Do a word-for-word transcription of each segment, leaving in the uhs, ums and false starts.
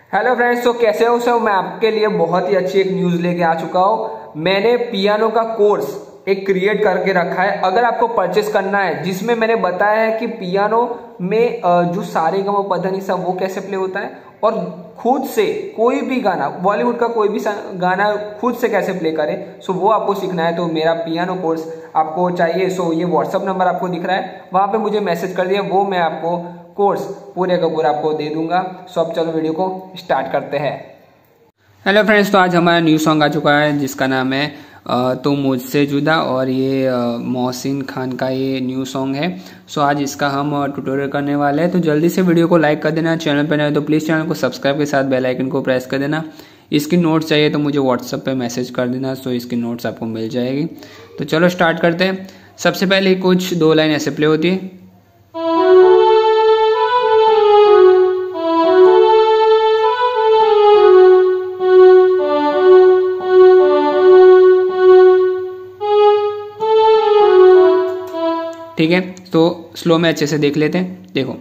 Hello friends, तो कैसे हो सब। मैं आपके लिए बहुत ही अच्छी एक न्यूज़ लेके आ चुका हूँ। मैंने पियानो का कोर्स एक क्रिएट करके रखा है, अगर आपको परचेस करना है, जिसमें मैंने बताया है कि पियानो में जो सारे गा मा पा धा नी सा वो कैसे प्ले होता है और खुद से कोई भी गाना, बॉलीवुड का कोई भी गाना खुद से कैसे प्ले करें। सो वो आपको सीखना है। तो मेरा पियानो कोर्स आपको चाहिए, सो ये व्हाट्सअप नंबर आपको दिख रहा है, वहां पे मुझे मैसेज कर दिया, वो मैं आपको कोर्स पूरे का पूरा आपको दे दूंगा। सो अब चलो वीडियो को स्टार्ट करते हैं। हेलो फ्रेंड्स, तो आज हमारा न्यू सॉन्ग आ चुका है जिसका नाम है तो मुझसे जुदा, और ये मोहसिन खान का ये न्यू सॉन्ग है। सो आज इसका हम ट्यूटोरियल करने वाले हैं। तो जल्दी से वीडियो को लाइक कर देना, चैनल पर नए तो प्लीज़ चैनल को सब्सक्राइब के साथ बेल आइकन को प्रेस कर देना। इसकी नोट्स चाहिए तो मुझे व्हाट्सएप पे मैसेज कर देना, सो इसकी नोट्स आपको मिल जाएगी। तो चलो स्टार्ट करते हैं। सबसे पहले कुछ दो लाइन ऐसे प्ले होती है। ठीक है, तो स्लो में अच्छे से देख लेते हैं। देखो,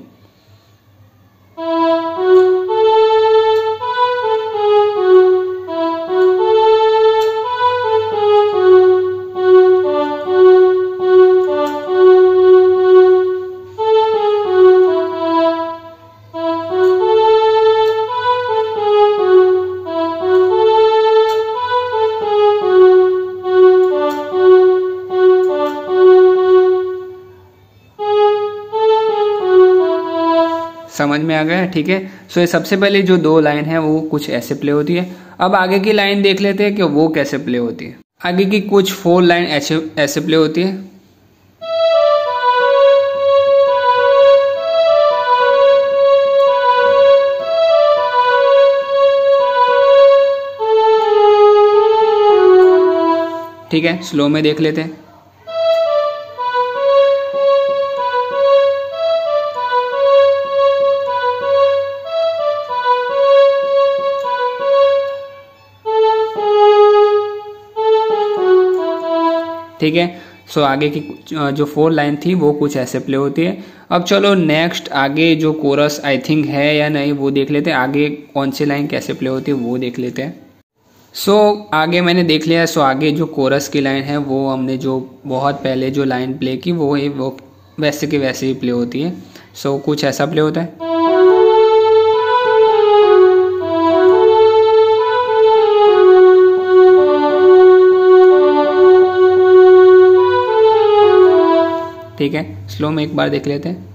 समझ में आ गया। ठीक है, सो ये सबसे पहले जो दो लाइन है वो कुछ ऐसे प्ले होती है। अब आगे की लाइन देख लेते हैं कि वो कैसे प्ले होती है। आगे की कुछ फोर लाइन ऐसे ऐसे प्ले होती है। ठीक है, स्लो में देख लेते हैं। ठीक है, सो आगे की जो फोर लाइन थी वो कुछ ऐसे प्ले होती है। अब चलो नेक्स्ट आगे जो कोरस आई थिंक है या नहीं वो देख लेते हैं। आगे कौन सी लाइन कैसे प्ले होती है वो देख लेते हैं। सो so, आगे मैंने देख लिया। सो so, आगे जो कोरस की लाइन है वो हमने जो बहुत पहले जो लाइन प्ले की वो है वो वैसे के वैसे ही प्ले होती है। सो so, कुछ ऐसा प्ले होता है। ठीक है, स्लो में एक बार देख लेते हैं।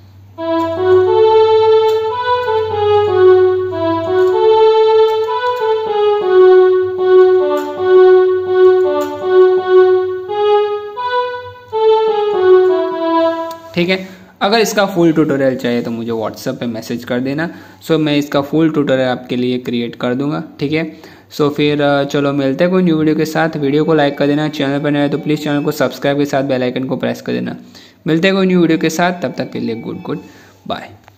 ठीक है, अगर इसका फुल ट्यूटोरियल चाहिए तो मुझे व्हाट्सएप पे मैसेज कर देना। सो मैं इसका फुल ट्यूटोरियल आपके लिए क्रिएट कर दूंगा। ठीक है, सो फिर चलो मिलते हैं कोई न्यू वीडियो के साथ। वीडियो को लाइक कर देना, चैनल पर नए तो प्लीज़ चैनल को सब्सक्राइब के साथ बेल आइकन को प्रेस कर देना। मिलते हैं कोई न्यू वीडियो के साथ, तब तक के लिए गुड गुड बाय।